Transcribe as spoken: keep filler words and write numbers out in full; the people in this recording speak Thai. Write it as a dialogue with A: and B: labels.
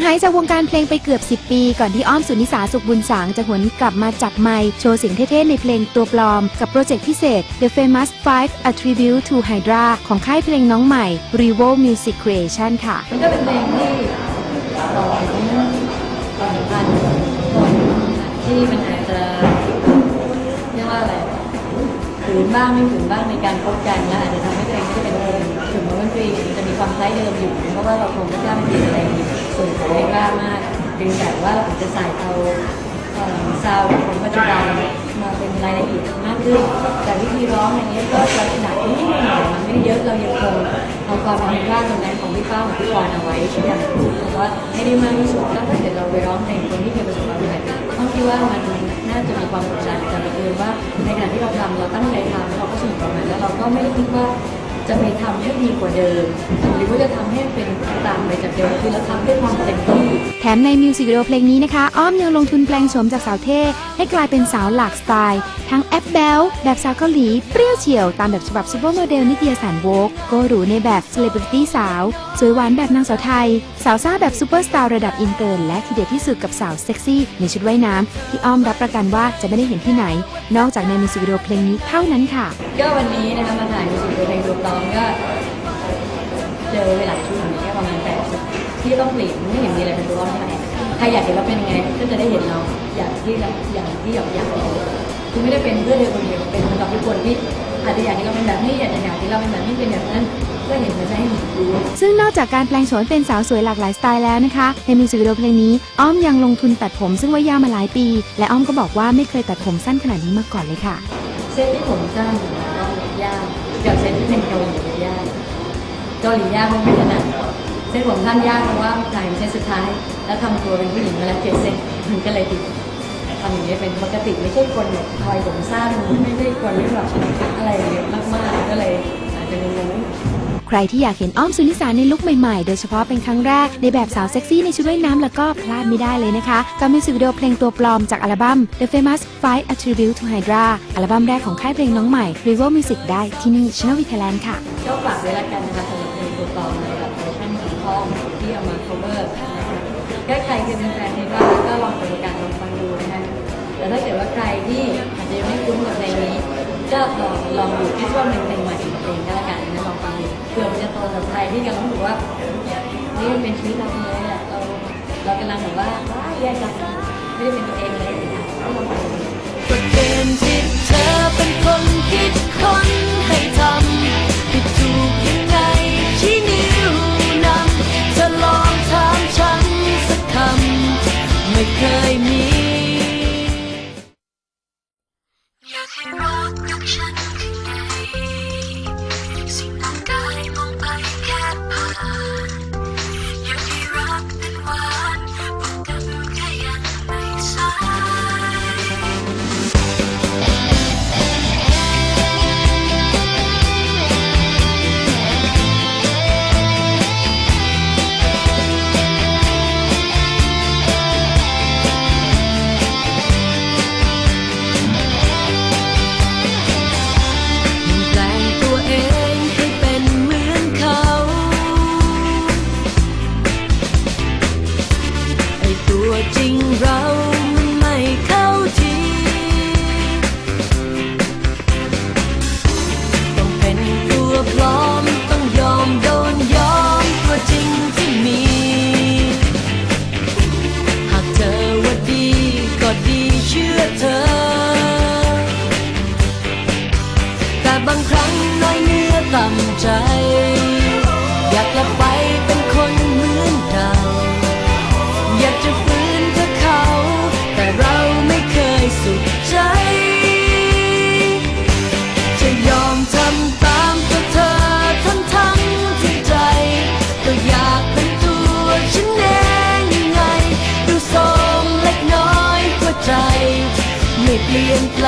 A: หายจากวงการเพลงไปเกือบสิบปีก่อนที่อ้อมสุนิสาสุขบุญสางจะหวนกลับมาจับไมค์โชว์เสียงเท่ๆในเพลงตัวปลอมกับโปรเจกต์พิเศษ The Famous Five A Tribute to Hydra ของค่ายเพลงน้องใหม่ Revo Music Creation ค่ะ
B: มันก็เป็นเพลงที่ต่อถึงความสัมพันธ์คนที่มันอาจจะเรียกว่าอะไรฝืนบ้างไม่ฝืนบ้างในการพบกันและอาจจะทำให้เพลงที่เป็นเพลงถึงแม้ว่าเพลงจะมีความคล้ายเดิมอยู่เพราะว่าเราคงไม่กล้าไปเปลี่ยนอะไรส่วนของไม่กล้ามากเพียงแต่ว่าเราอาจจะใส่เอาซาวด์ของปัจจุบันมาเป็นรายละเอียดมากขึ้นแต่วิธีร้องอย่างนี้ก็ลักษณะที่นิดหน่อยมันไม่เยอะเรายังคงเอาความเป็นร่างตรงนั้นของพี่ป้าของพี่วอนเอาไว้ทุกอย่างแต่ว่าให้ได้มากที่สุดแล้วถ้าเกิดเราไปร้องเพลงคนที่เคยประสบความสำเร็จต้องคิดว่ามันน่าจะมีความกดดันแต่บังเอิญว่าในขณะที่เราทำเราตั้งใจทำเราก็สนุกกับมันแล้วเราก็ไม่ได้คิดว่าจะไปทำให้ดีกว่าเดิมหรือว่าจะทำให้เป็นต่างไปจากเดิมคือเราทำด้วยความเต็มที่
A: แถมในมิวสิกวิดีโอเพลงนี้นะคะอ้อมยังลงทุนแปลงโฉมจากสาวเท่ให้กลายเป็นสาวหลากสไตล์ทั้งแอปแบลแบบสาวเกาหลีเปรี้ยวเฉียวตามแบบฉบับซูเปอร์โมเดลนิตยสารโวกโกหรูในแบบเซเลบริตี้สาวสวยหวานแบบนางสาวไทยสาวซ่าแบบซูเปอร์สตาร์ระดับอินเตอร์และทีเด็ดที่สุดกับสาวเซ็กซี่ในชุดว่ายน้ำที่อ้อมรับประกันว่าจะไม่ได้เห็นที่ไหนนอกจากในมิวสิกวิดีโอเพลงนี้เท่านั้นค่ะ
B: ก็วันนี้นะคะมาถ่ายมิวสิกวิดีโอเพลงตัวปลอมก็เจอเวลาชุดหนึ่งแค่ประมาณแปดที่ต้องเปลี่ยนไม่เห็นมีอะไรเป็นตัวร้อนที่ไหนใครอยากเห็นเราเป็นยังไงก็จะได้เห็นเราอย่างที่อย่างที่อยากอยากเห็นคือไม่ได้เป็นเพื่อเธอคนเดียวเป็นสำหรับทุกคนที่อาจจะอยากให้เราเป็นแบบนี้อยากจะอยากให้เราเป็นแบบนี้เป็นแบบนั้นก็เห็นมาให้ดู
A: ซึ่งนอกจากการแปลงโฉมเป็นสาวสวยหลากหลายสไตล์แล้วนะคะในมิวสิกวิดีโอเพลงนี้อ้อมยังลงทุนตัดผมซึ่งว่ายาวมาหลายปีและอ้อมก็บอกว่าไม่เคยตัดผมสั้นขนาดนี้มาก่อนเลยค่ะ
B: เส้นที่ผมสั้นก็ยากกับเส้นที่เป็นเกาหลียากเกาหลียากมันไม่ถนัดเส้นผมท่านยากเพราะว่าถ่ายเส้นสุดท้ายแล้วทำตัวเป็นผู้หญิงมาแล้วเจ็ดเส้นมันก็เลยติดทำอย่างนี้เป็นปกติไม่ใช่คนแบบคอยผมสั้นไม่ใช่คนที่แบบอะไรเยอะมากๆก็เลยอาจจะงง
A: ใครที่อยากเห็นอ้อมสุนิสาในลุคใหม่ๆโดยเฉพาะเป็นครั้งแรกในแบบสาวเซ็กซี่ในชุดว่ายน้ำแล้วก็พลาดไม่ได้เลยนะคะกับมิวสิกวิดีโอเพลงตัวปลอมจากอัลบั้ม The Famous Five A Tribute to Hydra อัลบั้มแรกของค่ายเพลงน้องใหม่ Revo Music ได้ที่นี่ Channel V Thailand ค่ะ
B: ก็ฝากไว้ละกันนะคะสำหรับเพลงตัวปลอมในแบบเวอร์ชันของพ่อที่เอามา cover ถ้าใครเคยเป็นแฟนเพลงก็ก็ลองเปิดโอกาสลองฟังดูนะคะแต่ถ้าเกิดว่าใครที่อาจจะยังไม่คุ้นกับเพลงนี้ก็ลองลองดูคิดว่าเป็นเพลงใหม่ของเพลงก็แล้วกันนะลองฟังดูเพื่อมันจะตรงกับใครที่กำลังรู้สึกว่านี่มันเป็นชีวิตเราเลยแหละเราเรากำลังแบบว่าว้าแย่จังไม่ได้เป็นตัวเองเลยก็ลองฟังดู
C: ประเด็นที่เธอเป็นคนคิดคนให้ทำผิดถูกยังไงชี้นิ้วนำเธอลองถามฉันสักคำไม่เคยมีอยากให้รักกับฉันยังไงสิ่งทางกายมองไปแค่ผ่านอยากให้รักเป็นหวานบอกกันแค่ยังไม่สจริงเราไม่เข้าทีต้องเป็นตัวปลอมต้องยอมโดนยอมตัวจริงที่มีหากเธอว่าดีก็ดีเชื่อเธอแต่บางครั้งน้อยเนื้อต่ำใจอยากกลับไปเป็นคนเหมือนเก่าอยากจะแต่เราไม่เคยสุขใจจะยอมทำตามตัวเธอทั้งทั้งที่ใจก็อยากเป็นตัวฉันเองยังไงดูทรงเล็กน้อยหัวใจไม่เปลี่ยนแปล